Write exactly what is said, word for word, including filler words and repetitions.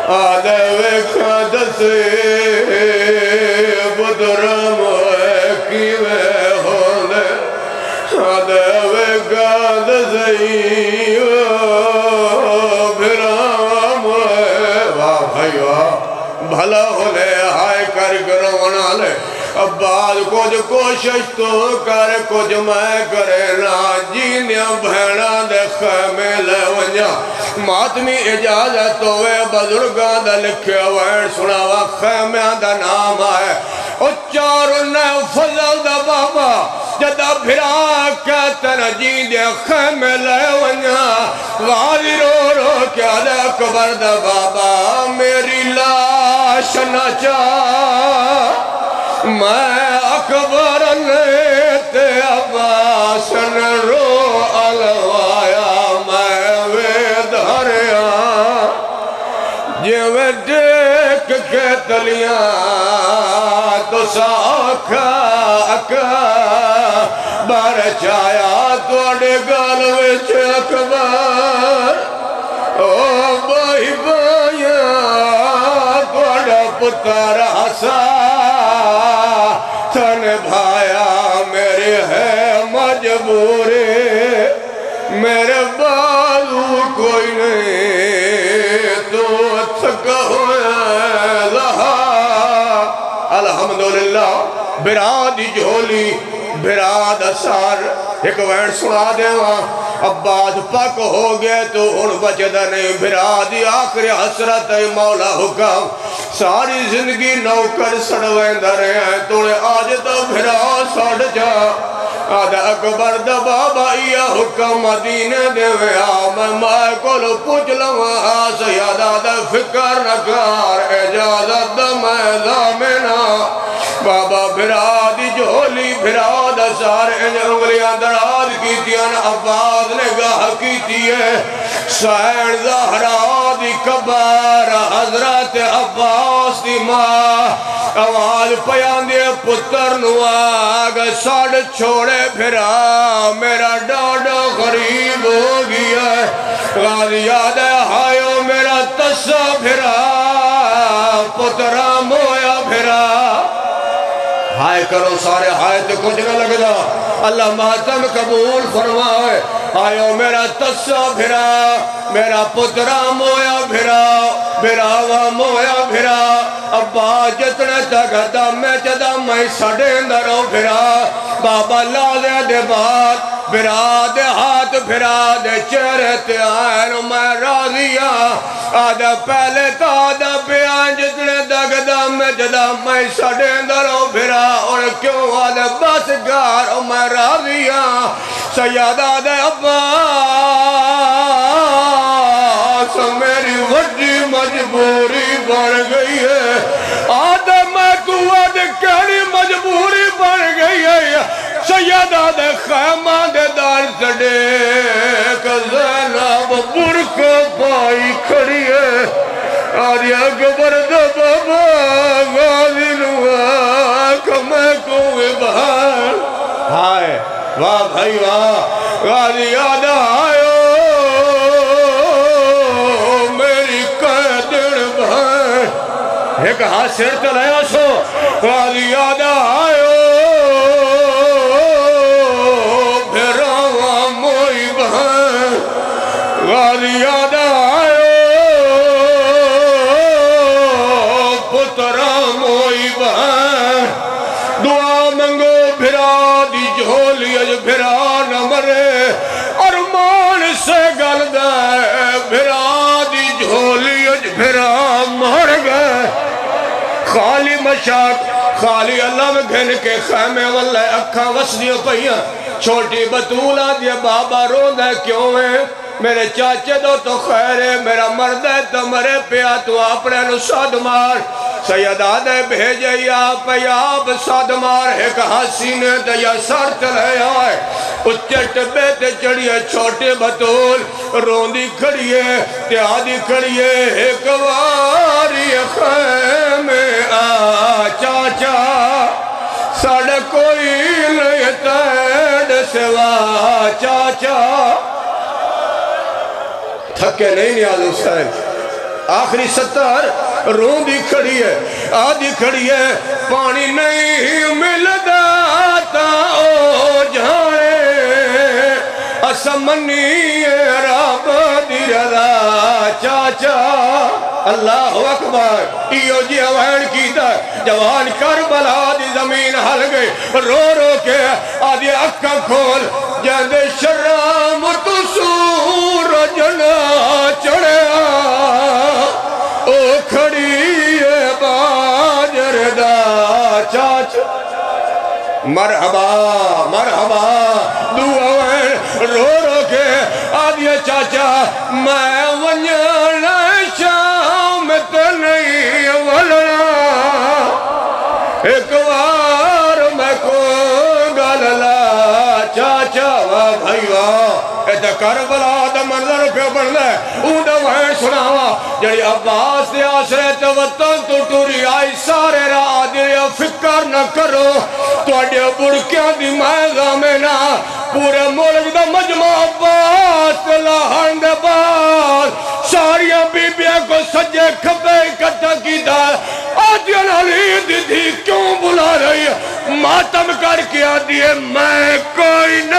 آدھے ویکھا دسے بدرم کیوے ہونے آدھے ویکھا دسے بھرام واہ بھائی واہ بھلا ہونے ہائے کر گرونا لے عباس کچھ کوشش تو کر کچھ میں کرے نا جینیا بھینا دے خیمے لے ونجا ماتمی اجازت ہوئے بزرگاں دا لکھے وین سناوا خیمے دا نام آئے او چاروں نے فضل دا بابا جدا بھرا کہتے نا جیندیا خیمے لے ونجا واری رو رو کیا دے قبر دا بابا میری لاش نہ چاہ میں اکبر نیتے عباسن رو علوایا میں ویدھریا جوے دیکھ کے تلیاں تو ساکھا اکا بار چایا توڑے گل وچ اکبر او بائی بائیاں توڑا پتر حسا تن بھایا میرے ہے مجبوری میرے بازو کوئی نہیں تو تھکا ہوئے لہا الحمدللہ براد جھولی براد اثار ایک وین سنا دے وہاں عباس پاک ہو گئے تو ان بچدہ نہیں برادی آخری حسرت مولا حکم ساری زندگی نوکر سڑویں درے ہیں توڑے آج تو بھرا سڑ جا آدھا اکبر دا بابا یا حکم مدینہ دے ویا میں مائے کولو پوچھ لوں سیادہ دا فکر نکار اجازت دا میں دامنا بابا برادی جھولی براد سار ان انگلیاں دراد کی تیان عباس نے گاہ کی تیے سین زہرہ دی کبار حضرت عباس دی ماں آواز پیان دے پتر نواگ ساڑ چھوڑے بھرا میرا ڈاڈا غریب ہو گیا غازی یاد ہے ہائیو میرا تسا بھرا پترہ مویا بھرا ہائے کرو سارے ہائے تو کچھ نہ لگ دا اللہ ماتم قبول فرمائے آئیو میرا تسا بھرا میرا پترہ مویا بھرا بھراوا مویا بھرا ابا جتنے تک دم میں چدا میں سڑیں درو بھرا بابا لازے دے بات بھرا دے ہاتھ بھرا دے چہرے تے آئین میں راضیاں آدھا پہلے تا آدھا بیان جتنے تک دم میں چدا میں سڑیں درو بھرا اور کیوں آدھا بس گار میں راضیاں سیادہ دے ابا میری وڈی مجبوری بڑھ گئی ہے آدھے میں کو آدھے کہنی مجبوری بڑھ گئی ہے سیدہ دے خیمہ دے دار سڑے کہ زینب برک پائی کھڑی ہے آدھے اکبر دے بابا غازی نوا کہ میں کوئی بہار ہائے واہ بھائی واہ غازی آدھا آئے ایک ہاتھ سر تلیا سو غازی یادہ آئیو بھراوا موئی بہن غازی یادہ آئیو پترہ موئی بہن دعا منگو بھرا دی جھولی اج بھرا نہ مرے ارمان سے گل دے بھرا دی جھولی اج بھرا مر گئے خالی مشاک خالی اللہ میں گھن کے خیمے واللہ اکھاں وسدیوں پہیاں چھوٹی بطولہ دیا بابا رو دے کیوں ہے میرے چاچے دو تو خیر ہے میرا مرد ہے تو مرے پیا تو اپنے نو ساد مار سیدہ دے بھیجے یا پیاب ساد مار ایک حسینے دیا سر تلے آئے اچھے ٹبے تے چڑھئے چھوٹے بطول روندی کھڑیے تیادی کھڑیے ایک واری خیمے آ چاچا ساڑھے کوئی نہیں تیڑ سوا چاچا تھکے نہیں نیاز حسین آخری ستر رون دی کھڑی ہے آدھی کھڑی ہے پانی نہیں ملدا تا او جانے اسمنی رب دی رضا چاچا اللہ اکبر ایو جی وین کیتا جوان کربلا دی زمین ہل گئے رو رو کے آدھی اکھا کھول جہد شرام تو سورج نہ چڑھیا او کھڑی باجر دا چاچا مرحبا مرحبا دعا وین رو رو کے آدھی چاچا میں ونجھنا شام تے نہیں ولنا ایک وار میں کو گللا چاچا واہ بھائی واہ ایتا کربلا دا منظر پہ بڑھنا ہے اون دا وہیں سناوا جڑی عباس دے آسرے تے وطن تو ٹوری آئی سارے را دے فکر نہ کرو تو اڈے برکیاں دی مائزہ میں نہ پورے ملک دا مجمع عباس لہن دے بعد ساریاں بی بیاں کو سجے کھبے اکٹھا کی دا آدھیان علی دی دی کیوں بلا رہی ہے ماتم کر کے آدھی ہے میں کوئی نہیں